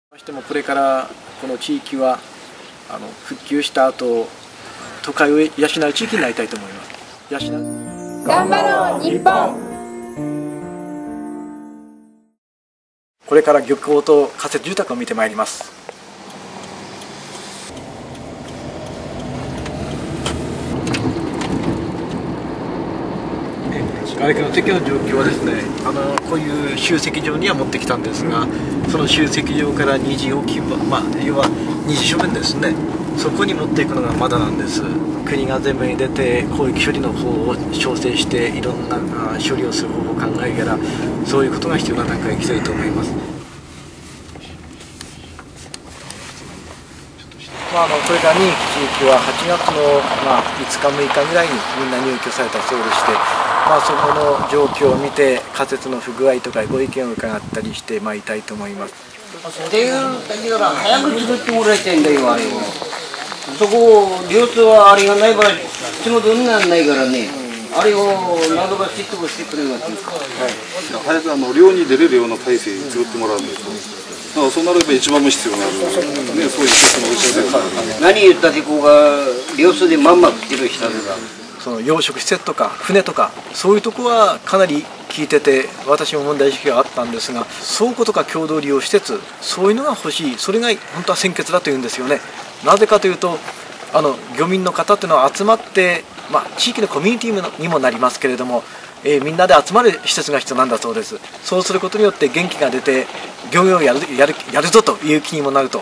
してもこれからこの地域は復旧した後、都会を養う地域になりたいと思います。 頑張ろう日本。 これから漁港と仮設住宅を見てまいります。がれきの撤去の状況はですね、こういう集積場には持ってきたんですが、その集積場から二次置き場、要は二次処分ですね、そこに持っていくのがまだなんです。国が前面に出て広域処理の方を調整していろんな処理をする方法を考えたら、そういうことが必要な段階に来ていると思います。これから任期地域は8月の5日6日ぐらいにみんな入居されたそうでして、そこの状況を見て仮設の不具合とかご意見を伺ったりしてまいりたいと思います。 っていうだから早く作ってもらいたいんだよ、あれを。そこ流通はあれがない場合仕事にならないからね、あれを何とか説得してくれるわけですか。 早く漁に出れるような体制に作ってもらわないと。そうなれば一番も必要になる、そういう施設の打ち合わせ。 何言ったってここが漁師でまんま食ってる人だ。 その養殖施設とか船とかそういうとこはかなり聞いてて、私も問題意識があったんですが、倉庫とか共同利用施設、そういうのが欲しい、それが本当は先決だというんですよね。なぜかというと漁民の方というのは集まって、地域のコミュニティにもなりますけれども、みんなで集まる施設が必要なんだそうです。そうすることによって元気が出て漁業をやるぞという気にもなると。 こ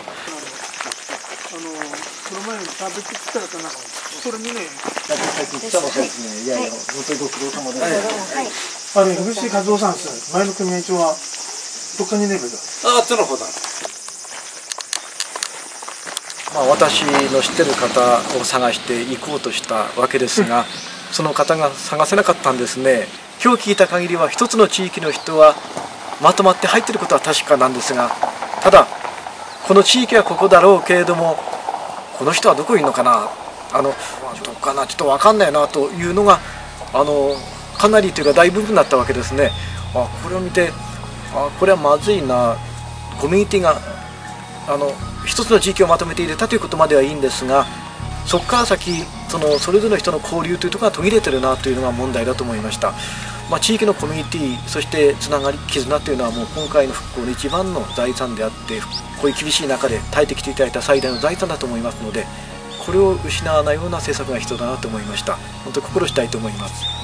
の前に食べてきたらかな、それにね、 最近来たばかりですね。いやいや、本当にご苦労様です。 あれ、福士和夫さんです。前の組合長はどっかにいればいいだ。 あっちの方だ。 私の知ってる方を探して行こうとしたわけですが、その方が探せなかったんですね。今日聞いた限りは一つの地域の人はまとまって入っていることは確かなんですが、ただこの地域はここだろうけれども、この人はどこにいるのかな、どこかな、ちょっと分かんないなというのがかなりというか大部分だったわけですね。これを見てこれはまずいな、コミュニティが一つの地域をまとめて入れたということまではいいんですが、そこから先それぞれの人の交流というところが途切れてるなというのが問題だと思いました。地域のコミュニティ、そしてつながり、絆というのはもう今回の復興の一番の財産であって、こういう厳しい中で耐えてきていただいた最大の財産だと思いますので、これを失わないような政策が必要だなと思いました。本当に心したいと思います。